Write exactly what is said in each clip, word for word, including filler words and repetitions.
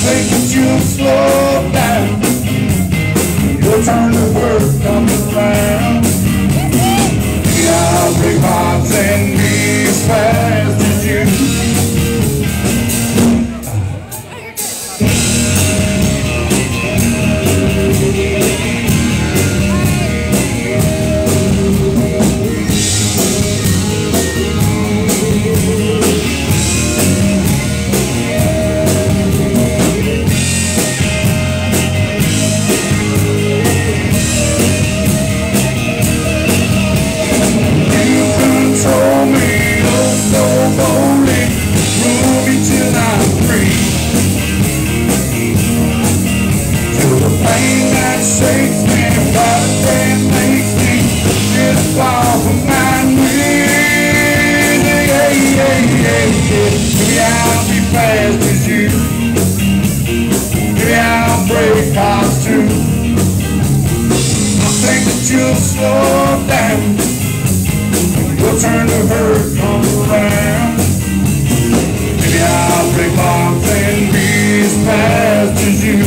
think that you'll slow down. Your turn to work comes around. Maybe I'll break hearts and be as fast as you. Shakes me, but that makes me just fall from my knees. Yeah, yeah, yeah, yeah. Maybe I'll be fast as you. Maybe I'll break hearts too. I think that you'll slow down. Your turn to hurt comes around. Maybe I'll break hearts and be as fast as you.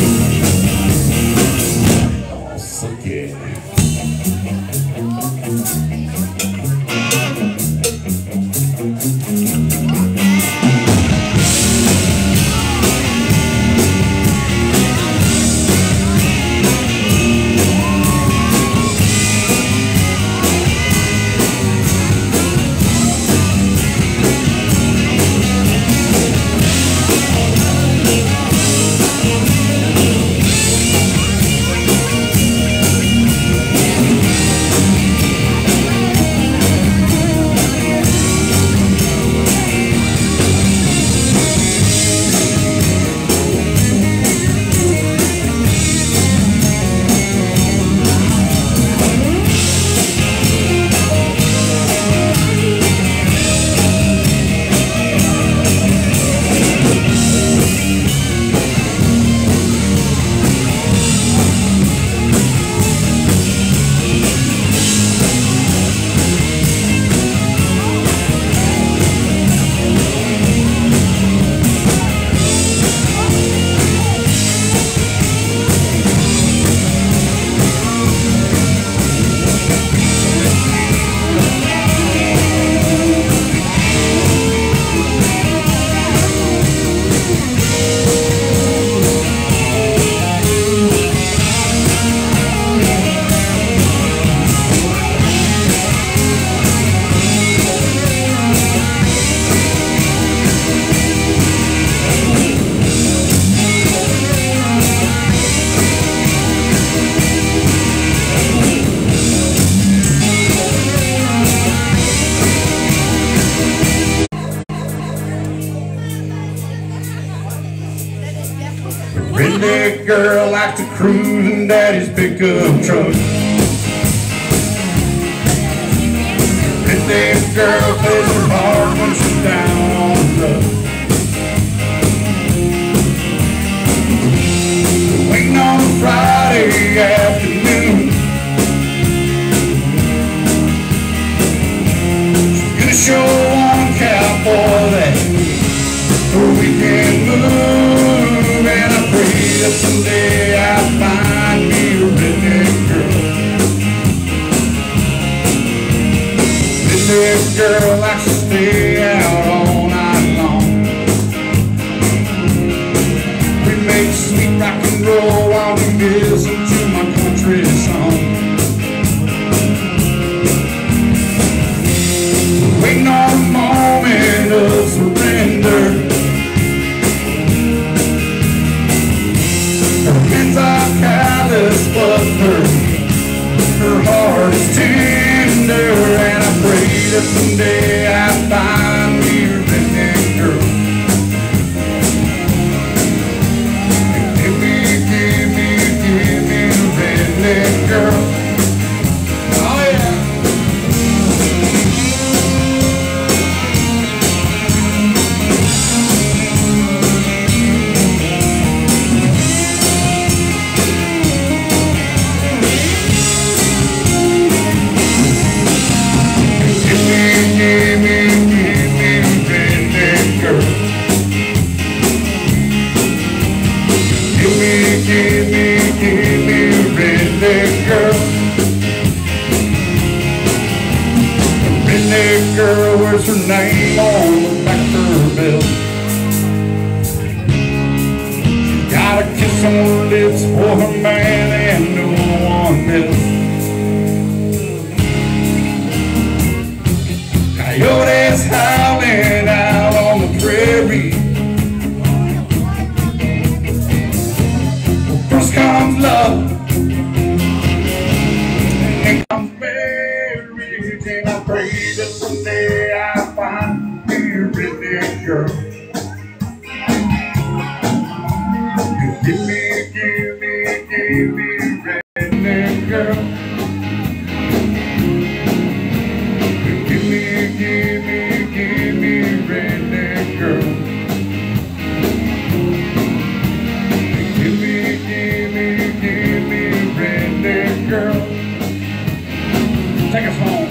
Redneck girl likes to cruise in daddy's pickup truck. Redneck girl plays her heart when she's down on the luck. Waiting on a Friday afternoon, she's gonna show one cowboy that we can move, and I pray that someday I'll find me a redneck girl. Redneck girl likes to stay out all night long. We make sweet rock and roll while we listen to my country song. Waiting on a moment of surrender. Her hands are callous, but her, her heart is tender, and I pray that someday I find me a redneck girl. Give me, give me, give me a redneck girl. Oh yeah. Give me redneck girl. The redneck girl wears her name on the back of her belt. She's got a kiss on her lips for her man and no one else. Coyotes howling out on the prairie. Well, first comes love, and comes marriage, and I pray that someday I find me a redneck girl. Give me, give me, give me a redneck girl. Give me, give me, give me a redneck girl. Give me, give me, give me a redneck girl. Take us home.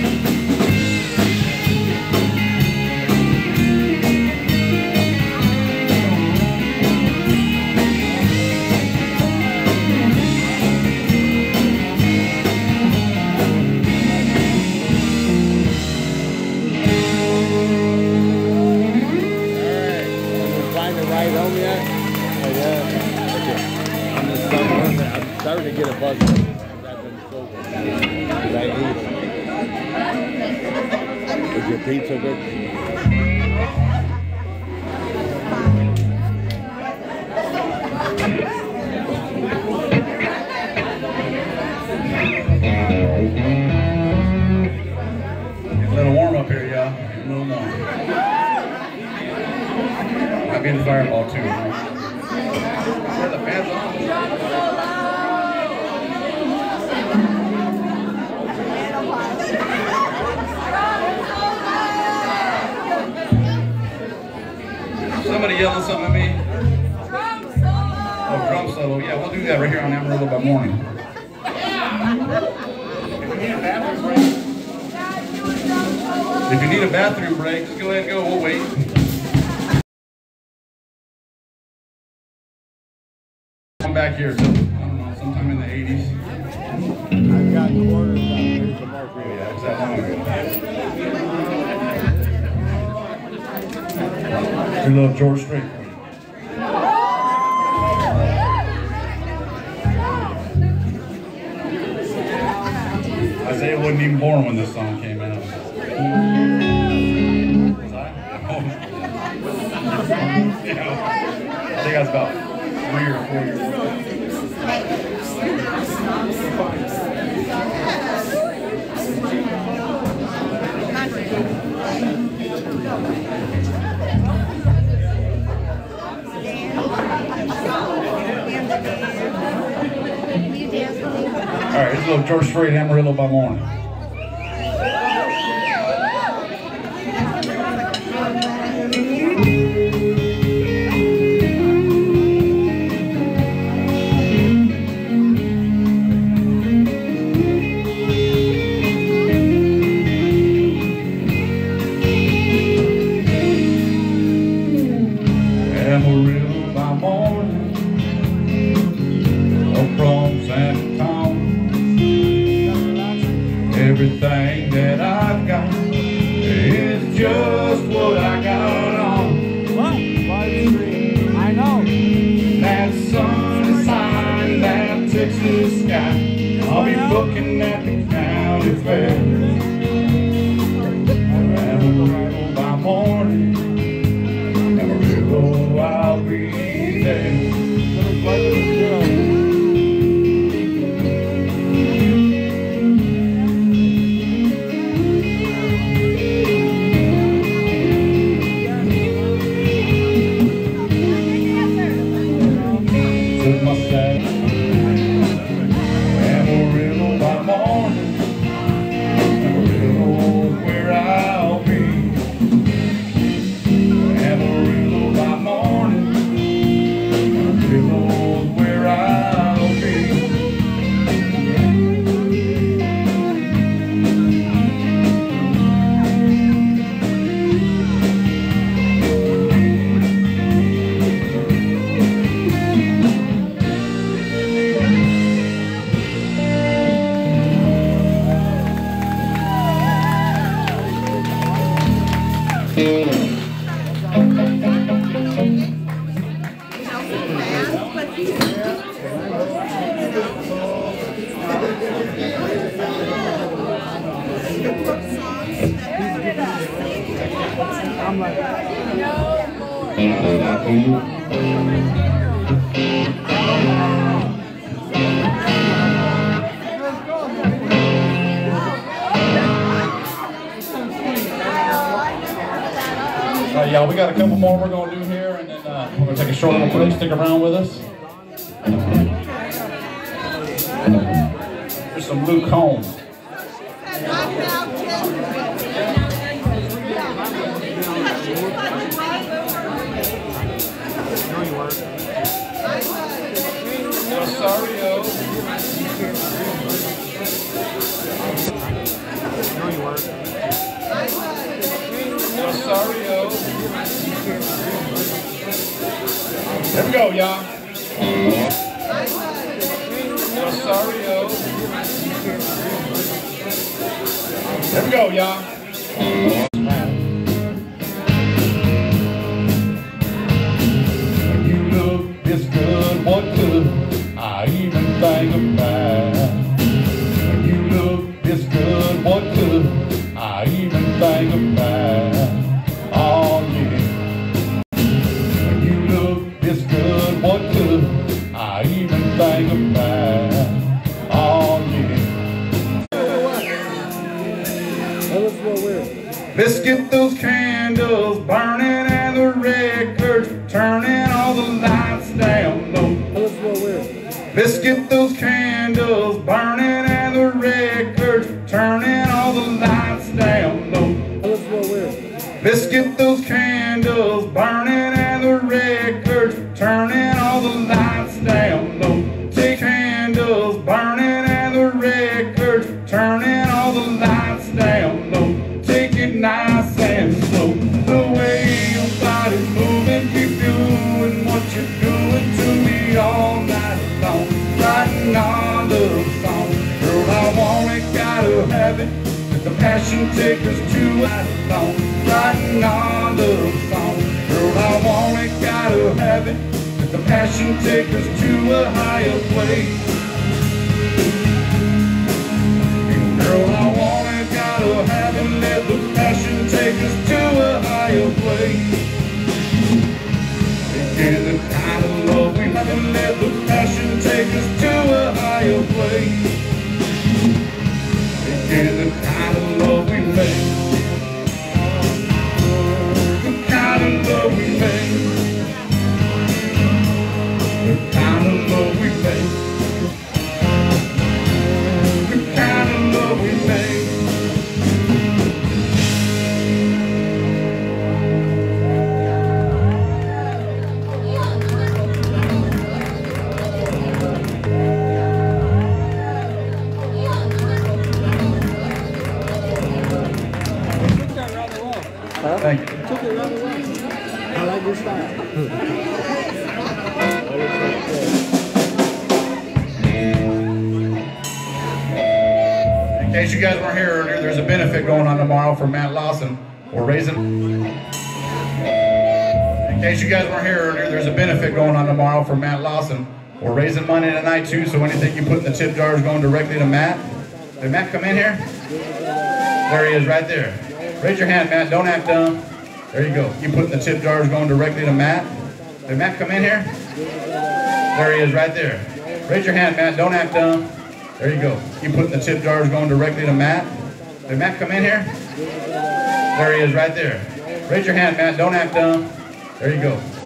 I'm starting to get a buzz. I've been so good. I ate it. Is your pizza good? It's a little warm up here, y'all. A little warm. Might be in the fireball too. Where the fans on? Somebody yelling something at me? Oh, drum solo. Yeah, we'll do that right here on Amarillo by morning. If you need a bathroom break, just go ahead and go. We'll wait. Come back here. So, I don't know, sometime in the eighties. I've got quarters on. Here's the mark. Yeah, it's that long ago. Your little George Strait. Isaiah wasn't even born when this song came out. Was I? Yeah. I think I was about three or four years old. All right, here's a little George Strait, Amarillo by morning. Amarillo by morning, oh, from San everything that I've got is just what I got on. What? I know. That sun is high, that Texas sky. I'll be looking at the county fair. Amarillo by morning, Amarillo, I'll be there. Took my saddle, Amarillo by morning, Amarillo where I'll be. Amarillo by morning, Amarillo where I'll be. Uh, y'all, we got a couple more we're going to do here, and then uh, we're going to take a short little break. Stick around with us. There's some Luke Combs. Rosario. Rosario. There we go, y'all. Rosario. There we go, y'all. When you look this good, what could I even think about? When you look this good, what could I even think about? Oh yeah. When you look this good, what could I even think about? Oh yeah. Let's get those candles burning and the records turning, all the lights down low. Let's get those candles burning and the records turning, all the lights down low. Let's get those candles burning and the records turning, all the lights down low. Take candles burning and the records turning, all the lights down low. Take it nice and slow. The way your body's moving, keep doing what you're doing to me all night long. Writing our love song. Girl, I want it, gotta have it. Let the passion take us to night long. Writing our love song. Girl, I want it, gotta have it. Let the passion take us to a higher place. Girl, I want it, gotta have it. Let the passion take us to a higher place. Again, the kind of love we have, and let the passion take us to a higher place. Again, the kind of love we make. The kind of love we make. The kind of love we make. The kind of love we make. Thank you. Took it right away. I like your style. In case you guys weren't here earlier, there's a benefit going on tomorrow for Matt Lawson. We're raising. In case you guys weren't here earlier, there's a benefit going on tomorrow for Matt Lawson. We're raising money tonight too, so anything you put in the tip jar is going directly to Matt. Did Matt come in here? There he is, right there. Raise your hand, Matt. Don't act dumb. There you go. You put in the tip jar is going directly to Matt. Did Matt come in here? There he is, right there. Raise your hand, Matt. Don't act dumb. There you go. You put in the tip jar is going directly to Matt. Did Matt come in here? There he is, right there. Raise your hand, Matt. Don't act dumb. There you go.